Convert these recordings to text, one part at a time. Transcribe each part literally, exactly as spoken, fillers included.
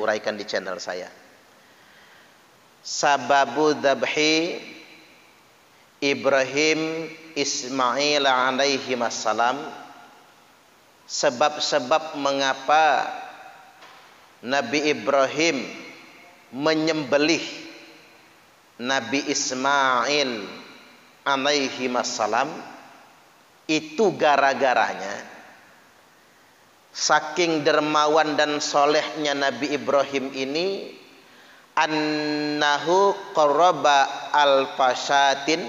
uraikan di channel saya. Sababu dzabhi Ibrahim Ismail alaihi wassalam, sebab-sebab mengapa Nabi Ibrahim menyembelih Nabi Ismail alaihi wassalam, itu gara-garanya saking dermawan dan solehnya Nabi Ibrahim ini, annahu qarraba al-fashatin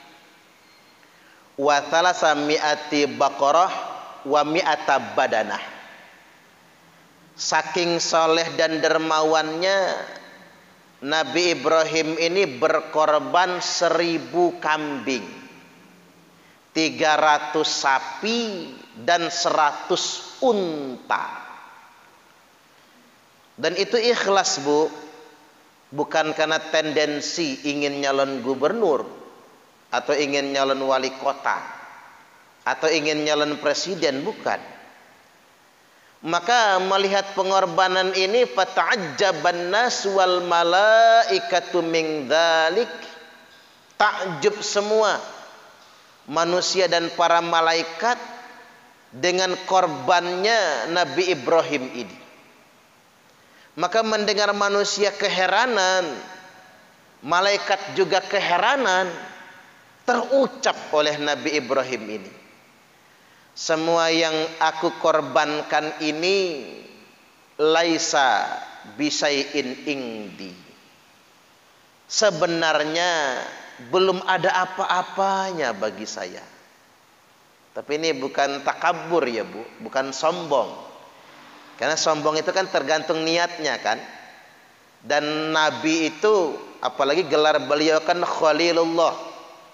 wa thalasa mi'ati baqarah wa mi'ata badanah. Saking soleh dan dermawannya Nabi Ibrahim ini berkorban seribu kambing, tiga ratus sapi dan seratus unta. Dan itu ikhlas, Bu, bukan karena tendensi ingin nyalon gubernur atau ingin nyalon wali kota atau ingin nyalon presiden, bukan. Maka melihat pengorbanan ini, fata'ajjaban nas wal malaikatu min dzalik, takjub semua manusia dan para malaikat dengan korbannya Nabi Ibrahim ini. Maka mendengar manusia keheranan, malaikat juga keheranan, terucap oleh Nabi Ibrahim ini, semua yang aku korbankan ini laisa bisai'in indi, sebenarnya belum ada apa-apanya bagi saya. Tapi ini bukan takabur ya, Bu, bukan sombong. Karena sombong itu kan tergantung niatnya kan. Dan Nabi itu, apalagi gelar beliau kan Khalilullah,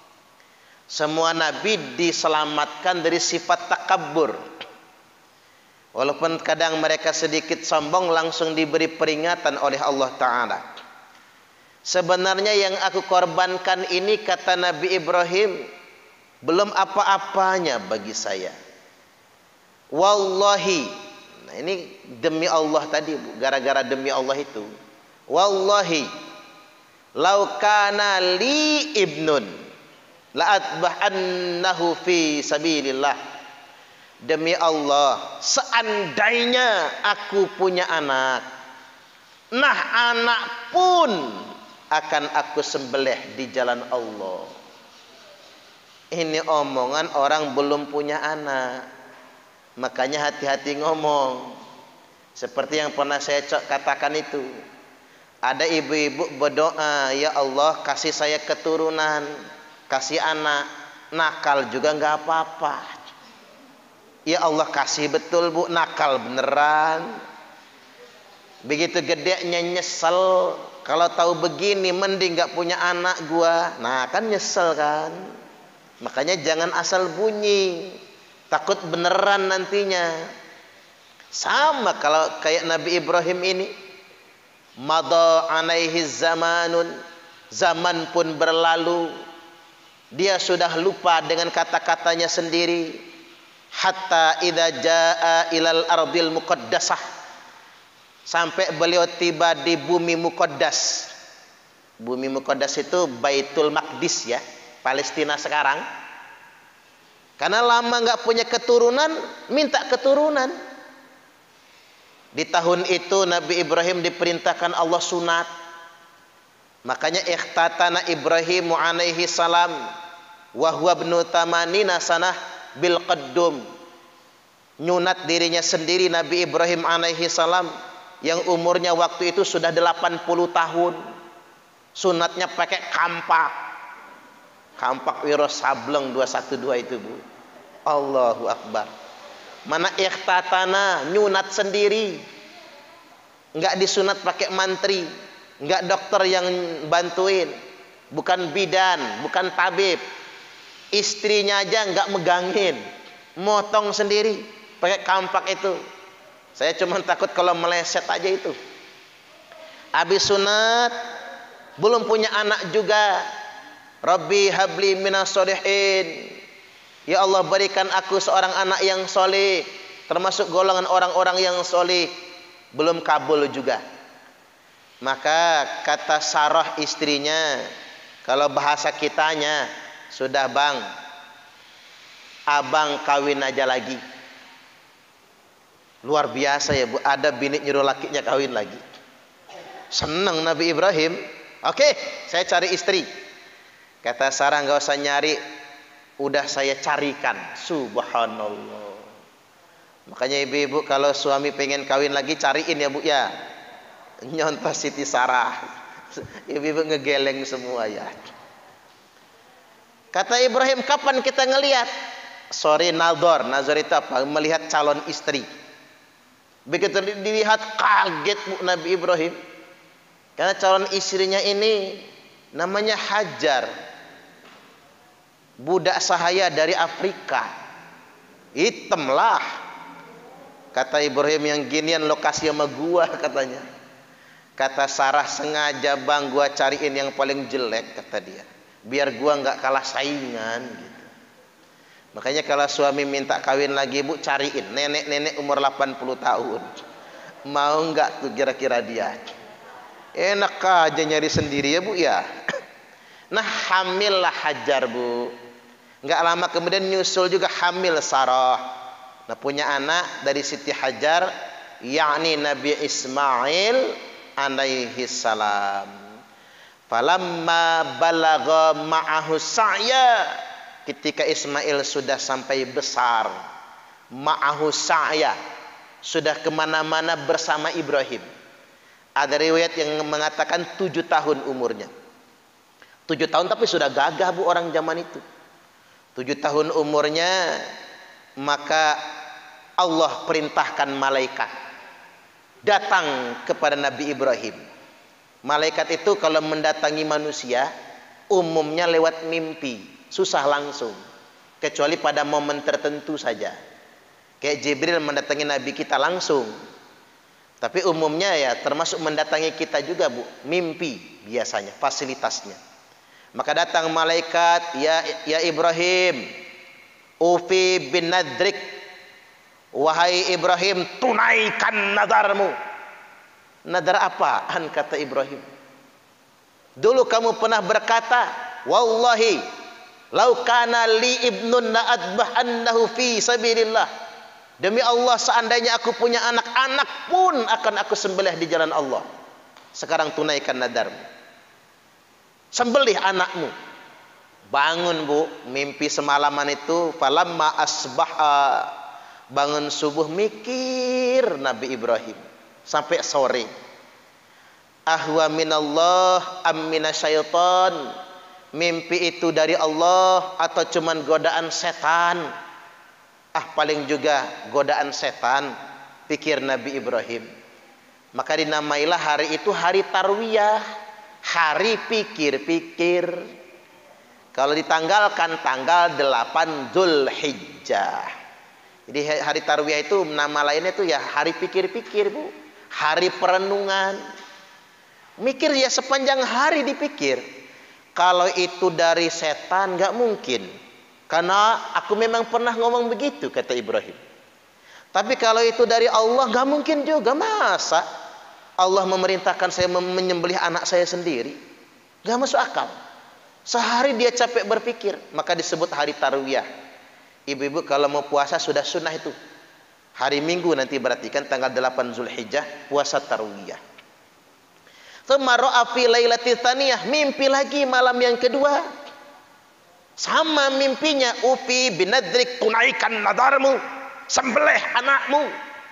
semua Nabi diselamatkan dari sifat takabur. Walaupun kadang mereka sedikit sombong, langsung diberi peringatan oleh Allah Ta'ala. Sebenarnya yang aku korbankan ini, kata Nabi Ibrahim, belum apa-apanya bagi saya. Wallahi, nah ini demi Allah tadi, Bu, gara-gara demi Allah itu. Wallahi, lau kana li ibnun la'atbahannahu fi sabilillah. Demi Allah, seandainya aku punya anak, nah anak pun akan aku sembelih di jalan Allah. Ini omongan orang belum punya anak. Makanya hati-hati ngomong. Seperti yang pernah saya katakan itu, ada ibu-ibu berdoa, ya Allah kasih saya keturunan, kasih anak, nakal juga nggak apa-apa. Ya Allah kasih betul, Bu, nakal beneran. Begitu gedenya nyesel, kalau tahu begini mending nggak punya anak gua. Nah kan nyesel kan. Makanya jangan asal bunyi, takut beneran nantinya. Sama kalau kayak Nabi Ibrahim ini, madha alaihi zamanun, zaman pun berlalu, dia sudah lupa dengan kata-katanya sendiri. Hatta idza jaa ilal ardil muqaddasah, sampai beliau tiba di bumi muqaddas. Bumi muqaddas itu Baitul Maqdis ya, Palestina sekarang. Karena lama nggak punya keturunan, minta keturunan. Di tahun itu Nabi Ibrahim diperintahkan Allah sunat. Makanya ikhtatana Ibrahim alaihi salam wa huwa ibnu tamanina sanah bil qaddum. Nyunat dirinya sendiri Nabi Ibrahim alaihi salam yang umurnya waktu itu sudah delapan puluh tahun. Sunatnya pakai kampak. Kampak wiro sableng dua satu dua itu, Bu. Allahu Akbar. Mana ikhtatana, nyunat sendiri. Enggak disunat pakai mantri, enggak dokter yang bantuin, bukan bidan, bukan tabib. Istrinya aja enggak megangin, motong sendiri pakai kampak itu. Saya cuma takut kalau meleset aja itu. Habis sunat, belum punya anak juga. Rabbi habli minas sholihin. Ya Allah berikan aku seorang anak yang soleh, termasuk golongan orang-orang yang soleh. Belum kabul juga. Maka kata Sarah istrinya, kalau bahasa kitanya, sudah bang, abang kawin aja lagi. Luar biasa ya bu, ada bini nyuruh lakinya kawin lagi. Senang Nabi Ibrahim. Oke, saya cari istri. Kata Sarah, nggak usah nyari, udah saya carikan. Subhanallah. Makanya ibu-ibu kalau suami pengen kawin lagi, cariin ya bu ya. Nyontoh Siti Sarah. Ibu-ibu ngegeleng semua ya. Kata Ibrahim, kapan kita ngelihat? Sorry, nazar. Nazar itu apa? Melihat calon istri. Begitu dilihat, kaget bu Nabi Ibrahim. Karena calon istrinya ini namanya Hajar, budak sahaya dari Afrika. Hitam lah. Kata Ibrahim, yang ginian lokasi sama gua katanya. Kata Sarah, sengaja bang gua cariin yang paling jelek, kata dia, biar gua nggak kalah saingan gitu. Makanya kalau suami minta kawin lagi, bu, cariin nenek-nenek umur delapan puluh tahun. Mau nggak tuh kira-kira dia? Enak aja nyari sendiri ya bu ya. Nah, hamil lah Hajar bu. Nggak lama kemudian nyusul juga hamil Sarah. Nah, punya anak dari Siti Hajar, yakni Nabi Ismail alaihi salam. Falamma balagha ma'ahu sa'ya, ketika Ismail sudah sampai besar, ma'ahu sa'ya, sudah kemana-mana bersama Ibrahim. Ada riwayat yang mengatakan tujuh tahun umurnya. Tujuh tahun tapi sudah gagah bu orang zaman itu. Tujuh tahun umurnya, maka Allah perintahkan malaikat datang kepada Nabi Ibrahim. Malaikat itu kalau mendatangi manusia umumnya lewat mimpi, susah langsung, kecuali pada momen tertentu saja. Kayak Jibril mendatangi Nabi kita langsung. Tapi umumnya ya termasuk mendatangi kita juga bu, mimpi biasanya, fasilitasnya. Maka datang malaikat, ya ya Ibrahim, ufi bin nadrik, wahai Ibrahim, tunaikan nadarmu. Nadar apaan, kata Ibrahim? Dulu kamu pernah berkata, wallahi lau kana li ibnun la adbahannahu fi sabilillah. Demi Allah, seandainya aku punya anak-anak pun akan aku sembelih di jalan Allah. Sekarang tunaikan nadarmu, sembelih anakmu. Bangun bu, mimpi semalaman itu. Falamma asbaha, bangun subuh mikir Nabi Ibrahim sampai sore. Ahwa minallah am minasyaiton, mimpi itu dari Allah atau cuman godaan setan? Ah, paling juga godaan setan, pikir Nabi Ibrahim. Maka dinamailah hari itu hari tarwiyah, hari pikir-pikir. Kalau ditanggalkan tanggal delapan Dzulhijjah. Jadi hari tarwiyah itu nama lainnya itu ya hari pikir-pikir bu, hari perenungan. Mikir ya sepanjang hari dipikir. Kalau itu dari setan nggak mungkin, karena aku memang pernah ngomong begitu, kata Ibrahim. Tapi kalau itu dari Allah nggak mungkin juga. Masa Allah memerintahkan saya menyembelih anak saya sendiri? Nggak masuk akal. Sehari dia capek berpikir, maka disebut hari tarwiyah. Ibu-ibu kalau mau puasa sudah sunnah itu. Hari Minggu nanti berarti kan tanggal delapan Zulhijjah puasa tarwiyah. Tsumma ra'a fi lailatil tsaniyah, mimpi lagi malam yang kedua. Sama mimpinya, ufi binadrik, tunaikan nadarmu, sembelih anakmu.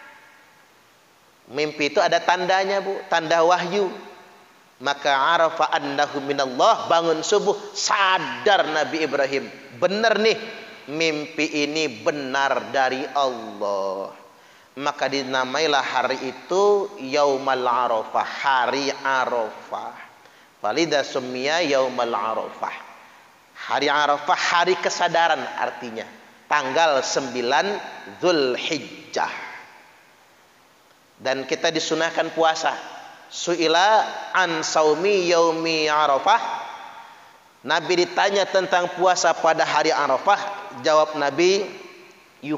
Mimpi itu ada tandanya bu, tanda wahyu. Maka arafa annahu minallah, bangun subuh sadar Nabi Ibrahim, benar nih mimpi ini benar dari Allah. Maka dinamailah hari itu Yaumal Arafah, hari Arafah. Falida summiya Yaumal Arafah. Hari Arafah, hari kesadaran artinya. Tanggal sembilan Dzulhijjah. Dan kita disunahkan puasa. Su'ila an saumi yaumi Arafah. Nabi ditanya tentang puasa pada hari Arafah, jawab Nabi,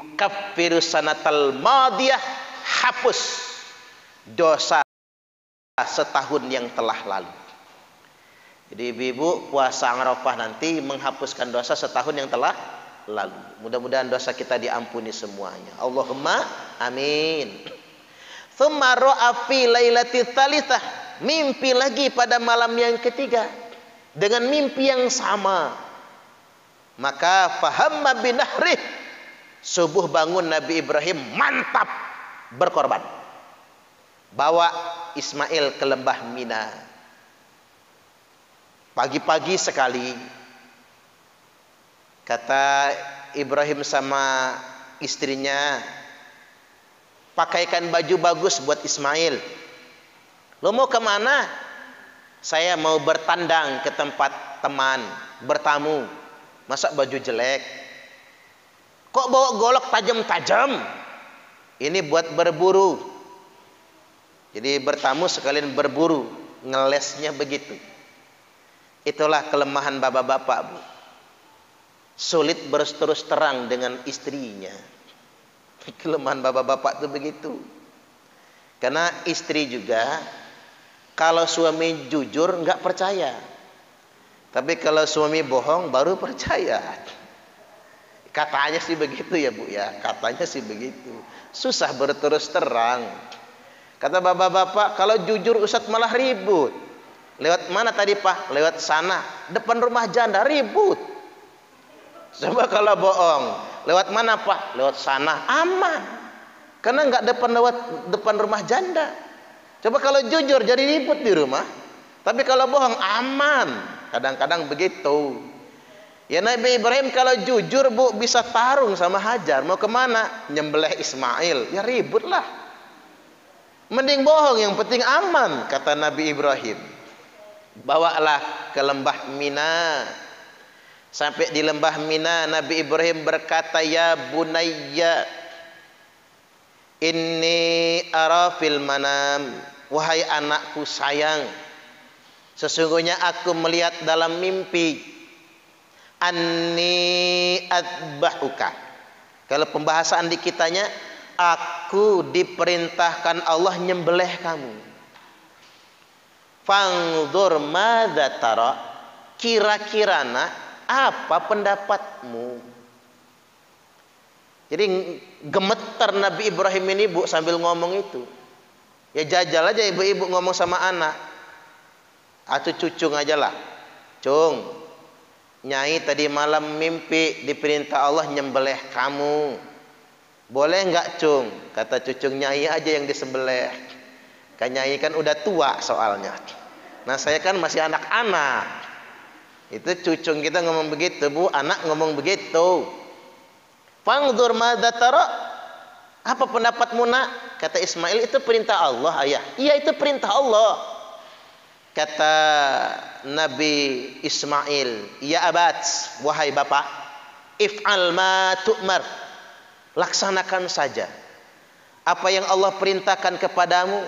yukaffiru sanatal madiyah, hapus dosa setahun yang telah lalu. Jadi ibu-ibu puasa Arafah nanti menghapuskan dosa setahun yang telah lalu. Mudah-mudahan dosa kita diampuni semuanya. Allahumma amin. Tsumma ra'a fi lailatil tsalitsah, mimpi lagi pada malam yang ketiga dengan mimpi yang sama. Maka fahamma binahrih, subuh bangun Nabi Ibrahim mantap berkorban. Bawa Ismail ke lembah Mina. Pagi-pagi sekali kata Ibrahim sama istrinya, pakaikan baju bagus buat Ismail. Lo mau kemana? Saya mau bertandang ke tempat teman, bertamu. Masa baju jelek? Kok bawa golok tajam-tajam? Ini buat berburu. Jadi bertamu sekalian berburu, ngelesnya begitu. Itulah kelemahan bapak-bapak, Bu. Sulit berterus terang dengan istrinya. Kelemahan bapak-bapak itu begitu. Karena istri juga, kalau suami jujur nggak percaya. Tapi kalau suami bohong baru percaya. Katanya sih begitu ya, Bu ya. Katanya sih begitu. Susah berterus terang. Kata bapak-bapak, kalau jujur Ustadz malah ribut. Lewat mana tadi Pak? Lewat sana, depan rumah janda, ribut. Coba kalau bohong, lewat mana Pak? Lewat sana, aman. Karena nggak depan lewat depan rumah janda. Coba kalau jujur jadi ribut di rumah. Tapi kalau bohong aman. Kadang-kadang begitu. Ya Nabi Ibrahim kalau jujur, Bu, bisa tarung sama Hajar. Mau kemana? Nyembelih Ismail. Ya ribut lah. Mending bohong, yang penting aman, kata Nabi Ibrahim. Bawalah ke lembah Mina. Sampai di lembah Mina, Nabi Ibrahim berkata, ya bunayya, inni ara fil manam, wahai anakku sayang, sesungguhnya aku melihat dalam mimpi, anni adbahuka. Kalau pembahasan di kitanya, aku diperintahkan Allah nyembelih kamu. Fangdur madza tara, kira-kira nak apa pendapatmu? Jadi gemetar Nabi Ibrahim ini, Bu, sambil ngomong itu. Ya jajal aja ibu-ibu ngomong sama anak. Atau cucung aja lah. Cung, Nyai tadi malam mimpi diperintah Allah nyembelih kamu. Boleh enggak, Cung? Kata cucung, Nyai aja yang disembelih. Kan Nyai kan udah tua soalnya. Nah saya kan masih anak-anak. Itu cucung kita ngomong begitu, Bu. Anak ngomong begitu. Fangdur madza tara, apa pendapatmu nak? Kata Ismail, itu perintah Allah ayah. Iya itu perintah Allah. Kata Nabi Ismail, ya abat, wahai bapak, if'al ma tu'mar, laksanakan saja apa yang Allah perintahkan kepadamu.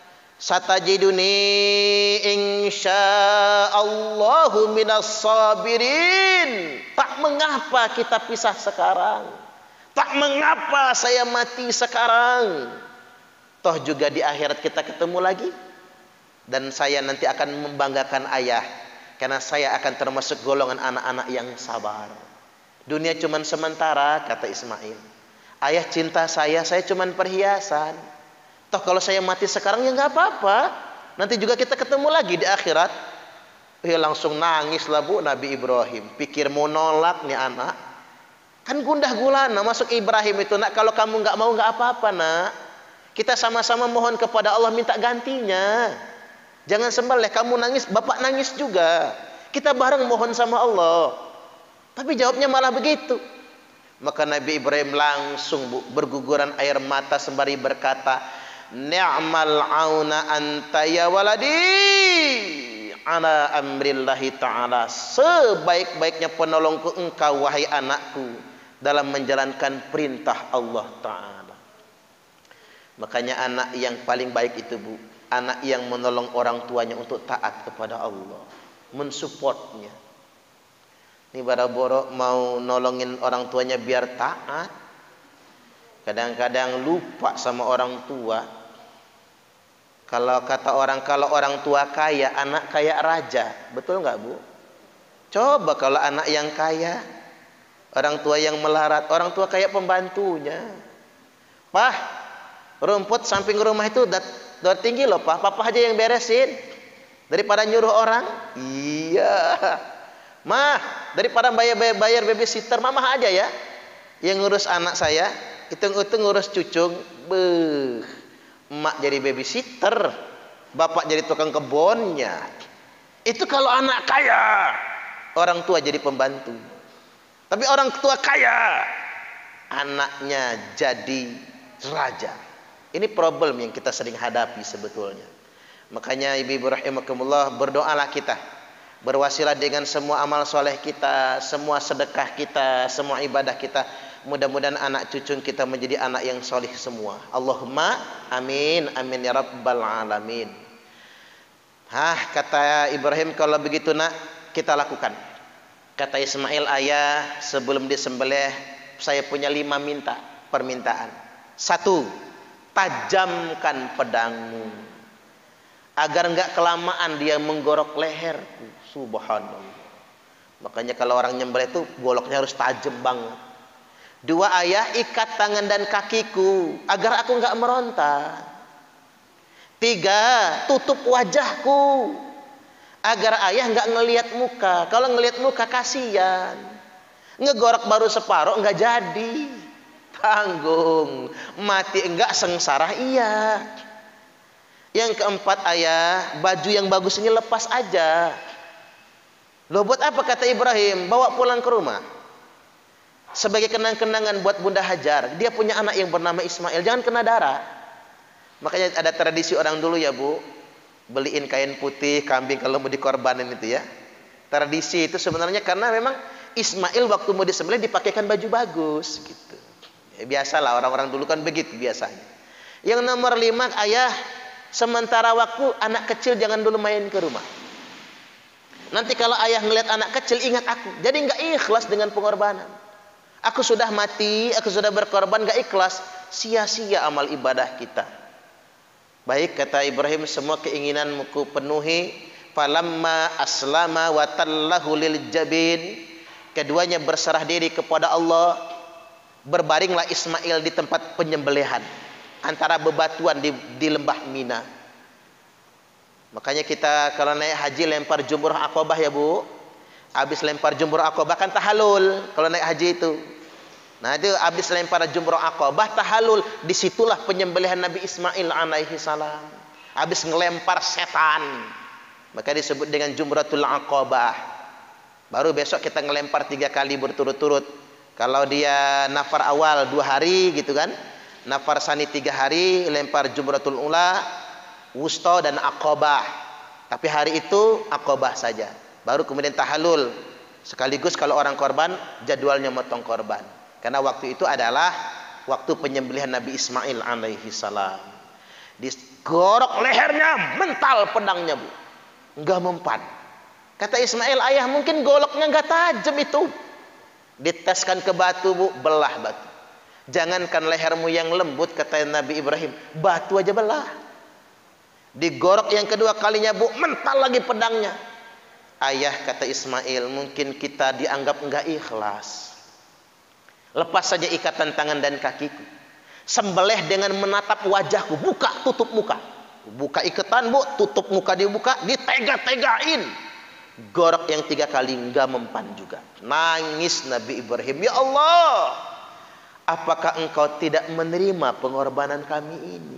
Satajiduni insyaallahu minas sabirin. Tak mengapa kita pisah sekarang, tak mengapa saya mati sekarang, toh juga di akhirat kita ketemu lagi. Dan saya nanti akan membanggakan ayah, karena saya akan termasuk golongan anak-anak yang sabar. Dunia cuman sementara, kata Ismail. Ayah cinta saya, saya cuman perhiasan. Toh kalau saya mati sekarang ya nggak apa-apa. Nanti juga kita ketemu lagi di akhirat. Ya langsung nangis lah, Bu, Nabi Ibrahim. Pikir mau nolak nih anak. Kan gundah gulana masuk Ibrahim itu, nak, kalau kamu nggak mau nggak apa-apa nak. Kita sama-sama mohon kepada Allah minta gantinya. Jangan sembelih, kamu nangis, bapak nangis juga. Kita bareng mohon sama Allah. Tapi jawabnya malah begitu. Maka Nabi Ibrahim langsung, Bu, berguguran air mata sembari berkata, ni'mal auna anta ya waladi ala amrillahi ta'ala. Sebaik-baiknya penolongku engkau wahai anakku dalam menjalankan perintah Allah Ta'ala. Makanya anak yang paling baik itu, Bu, anak yang menolong orang tuanya untuk taat kepada Allah, mensupportnya. Ini bara-boro mau nolongin orang tuanya biar taat, kadang-kadang lupa sama orang tua. Kalau kata orang, kalau orang tua kaya, anak kayak raja. Betul nggak, Bu? Coba kalau anak yang kaya, orang tua yang melarat, orang tua kayak pembantunya. Pah, rumput samping rumah itu udah, udah tinggi loh, Pak. Papa aja yang beresin. Daripada nyuruh orang. Iya. Mah, daripada bayar-bayar babysitter, mama aja ya yang ngurus anak saya. Hitung-hitung ngurus cucung. Beuh. Emak jadi babysitter, bapak jadi tukang kebunnya. Itu kalau anak kaya, orang tua jadi pembantu. Tapi orang tua kaya, anaknya jadi raja. Ini problem yang kita sering hadapi sebetulnya. Makanya ibu-ibu rahimakumullah, berdoalah kita, berwasilah dengan semua amal soleh kita, semua sedekah kita, semua ibadah kita. Mudah-mudahan anak cucu kita menjadi anak yang soleh semua. Allahumma amin, amin ya rabbal alamin. Hah, kata Ibrahim, kalau begitu nak, kita lakukan. Kata Ismail, ayah, sebelum disembelih saya punya lima minta permintaan. Satu, tajamkan pedangmu agar enggak kelamaan dia menggorok leherku. Subhanallah. Makanya kalau orang nyembelih itu goloknya harus tajam banget. Dua, ayah, ikat tangan dan kakiku agar aku enggak meronta. Tiga, tutup wajahku agar ayah enggak ngelihat muka. Kalau ngelihat muka kasihan. Ngegorok baru separuh enggak jadi. Tanggung. Mati enggak, sengsara iya. Yang keempat, ayah, baju yang bagus ini lepas aja. Loh, buat apa, kata Ibrahim? Bawa pulang ke rumah sebagai kenang-kenangan buat Bunda Hajar. Dia punya anak yang bernama Ismail, jangan kena darah. Makanya ada tradisi orang dulu ya, Bu, beliin kain putih kambing kalau mau dikorbanin itu ya. Tradisi itu sebenarnya karena memang Ismail waktu mau disembelih dipakaikan baju bagus gitu. Ya, biasalah orang-orang dulu kan begitu biasanya. Yang nomor lima, ayah, sementara waktu anak kecil jangan dulu main ke rumah. Nanti kalau ayah ngelihat anak kecil, ingat aku. Jadi nggak ikhlas dengan pengorbanan. Aku sudah mati, aku sudah berkorban, gak ikhlas, sia-sia amal ibadah kita. Baik, kata Ibrahim, semua keinginanmu ku penuhi. Falamma aslama wa tallahu lil jabin. Keduanya berserah diri kepada Allah. Berbaringlah Ismail di tempat penyembelihan antara bebatuan di, di lembah Mina. Makanya kita kalau naik haji lempar jumroh akobah ya, Bu. Habis lempar jumroh akobah kan tahalul kalau naik haji itu. Nah, itu habis lempar jumroh akobah tahalul, disitulah penyembelihan Nabi Ismail alaihi salam. Habis ngelempar setan, maka disebut dengan jumratul akobah. Baru besok kita ngelempar tiga kali berturut-turut. Kalau dia nafar awal dua hari gitu kan, nafar sani tiga hari, lempar jumratul ula, wusta dan akobah. Tapi hari itu akobah saja. Baru kemudian tahalul. Sekaligus kalau orang korban, jadwalnya motong korban. Karena waktu itu adalah waktu penyembelihan Nabi Ismail alaihi salam. Digorok lehernya, mental pedangnya, Bu. Enggak mempan. Kata Ismail, ayah, mungkin goloknya enggak tajam itu. Diteskan ke batu, Bu, belah batu. Jangankan lehermu yang lembut, kata Nabi Ibrahim, batu aja belah. Digorok yang kedua kalinya, Bu, mental lagi pedangnya. Ayah, kata Ismail, mungkin kita dianggap enggak ikhlas. Lepas saja ikatan tangan dan kakiku. Sembelih dengan menatap wajahku. Buka, tutup muka. Buka ikatan, Bu, tutup muka dibuka, ditega-tegain. Gorok yang tiga kali, enggak mempan juga. Nangis Nabi Ibrahim, ya Allah, apakah engkau tidak menerima pengorbanan kami ini?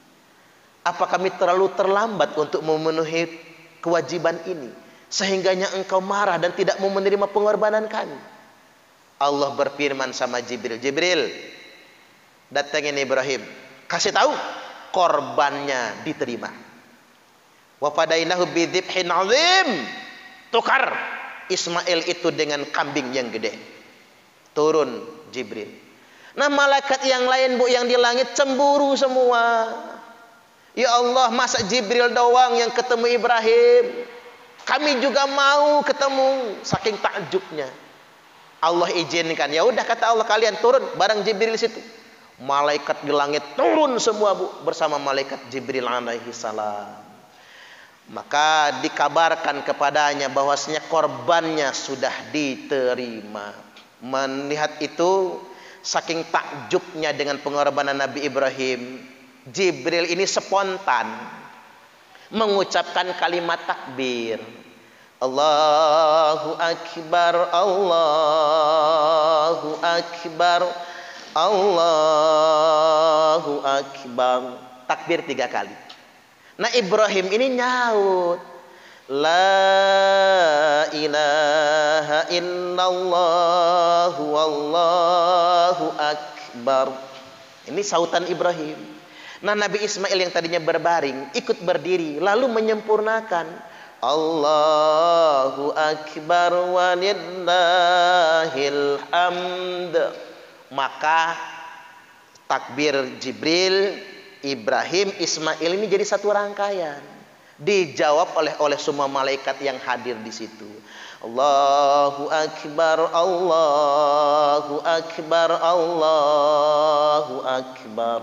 Apa kami terlalu terlambat untuk memenuhi kewajiban ini, sehingganya engkau marah dan tidak mau menerima pengorbanan kami? Allah berfirman sama Jibril, Jibril, datangin Ibrahim, kasih tahu korbannya diterima. Wa fadainahu bidzibhin azim. Tukar Ismail itu dengan kambing yang gede. Turun Jibril. Nah, malaikat yang lain, Bu, yang di langit cemburu semua. Ya Allah, masa Jibril doang yang ketemu Ibrahim? Kami juga mau ketemu. Saking takjubnya. Allah izinkan. Ya udah, kata Allah, kalian turun bareng Jibril di situ. Malaikat di langit turun semua, Bu, bersama malaikat Jibril alaihi salam. Maka dikabarkan kepadanya bahwasanya korbannya sudah diterima. Melihat itu, saking takjubnya dengan pengorbanan Nabi Ibrahim, Jibril ini spontan mengucapkan kalimat takbir. Allahu Akbar, Allahu Akbar, Allahu Akbar. Takbir tiga kali. Nah, Ibrahim ini nyaut, La ilaha illallah wallahu akbar. Ini sautan Ibrahim. Nah, Nabi Ismail yang tadinya berbaring ikut berdiri lalu menyempurnakan Allahu akbar walillahil hamd. Maka takbir Jibril, Ibrahim, Ismail ini jadi satu rangkaian. Dijawab oleh oleh semua malaikat yang hadir di situ. Allahu akbar, Allahu akbar, Allahu akbar.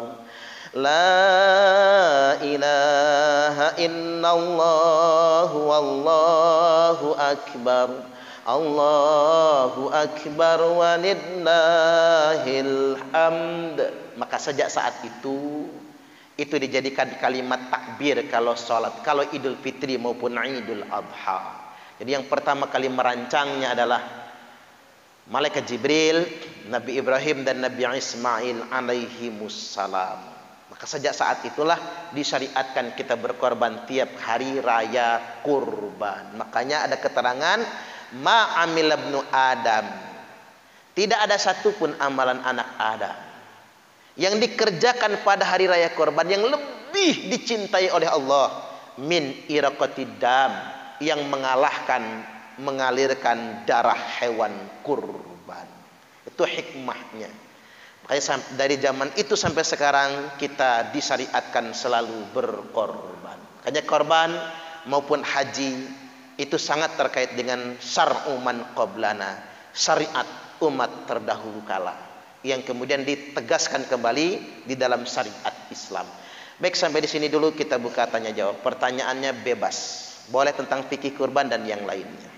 La ilaha illallah wallahu akbar. Allahu akbar walillahil hamd. Maka sejak saat itu itu dijadikan kalimat takbir kalau sholat, kalau Idul Fitri maupun Idul Adha. Jadi yang pertama kali merancangnya adalah malaikat Jibril, Nabi Ibrahim dan Nabi Ismail alaihimussalam. Maka sejak saat itulah disyariatkan kita berkorban tiap hari raya kurban. Makanya ada keterangan ma'amil ibnu Adam, tidak ada satupun amalan anak Adam yang dikerjakan pada hari raya korban yang lebih dicintai oleh Allah min iraqatid dam, yang mengalahkan mengalirkan darah hewan kurban. Itu hikmahnya. Makanya dari zaman itu sampai sekarang kita disyariatkan selalu berkorban. Makanya korban maupun haji itu sangat terkait dengan syar'u man qablana, syariat umat terdahulu kala, yang kemudian ditegaskan kembali di dalam syariat Islam. Baik, sampai di sini dulu kita buka tanya jawab. Pertanyaannya bebas, boleh tentang fikih kurban dan yang lainnya.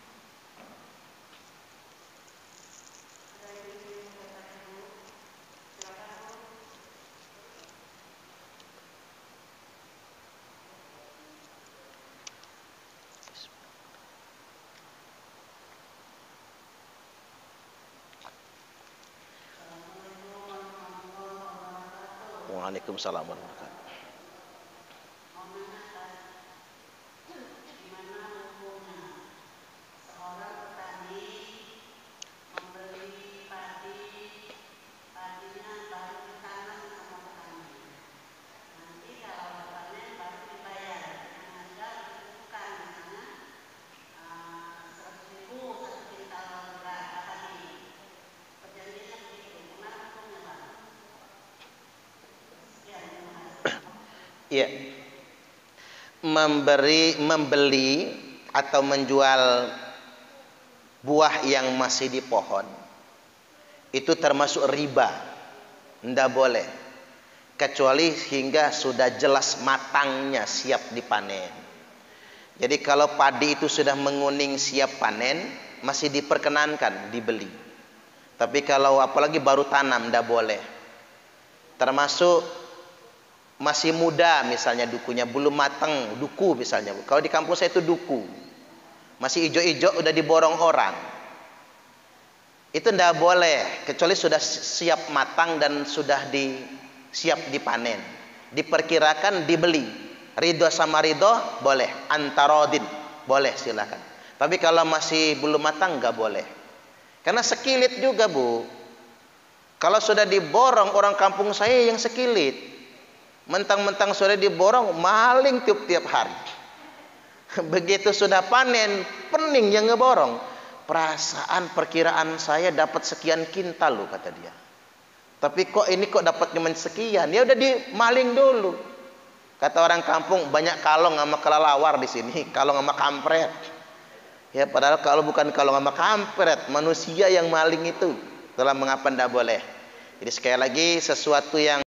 Waalaikumsalam warahmatullahi wabarakatuh. Ya, memberi, membeli atau menjual buah yang masih di pohon itu termasuk riba, tidak boleh kecuali hingga sudah jelas matangnya siap dipanen. Jadi kalau padi itu sudah menguning siap panen masih diperkenankan dibeli, tapi kalau apalagi baru tanam tidak boleh. Termasuk masih muda misalnya dukunya, belum matang duku misalnya. Kalau di kampung saya itu duku masih ijo-ijo udah diborong orang, itu tidak boleh kecuali sudah siap matang dan sudah di siap dipanen, diperkirakan dibeli. Ridho sama ridho boleh, antarodin boleh, silakan. Tapi kalau masih belum matang nggak boleh, karena sekilit juga, Bu. Kalau sudah diborong, orang kampung saya yang sekilit mentang-mentang sudah diborong maling tiap-tiap hari. Begitu sudah panen, pening yang ngeborong. Perasaan perkiraan saya dapat sekian kintal loh, kata dia. Tapi kok ini kok dapat cuma sekian? Ya udah dimaling dulu. Kata orang kampung, banyak kalong sama kelelawar di sini, kalong sama kampret. Ya padahal kalau bukan kalong sama kampret, manusia yang maling itu. Itulah mengapa tidak boleh. Jadi sekali lagi sesuatu yang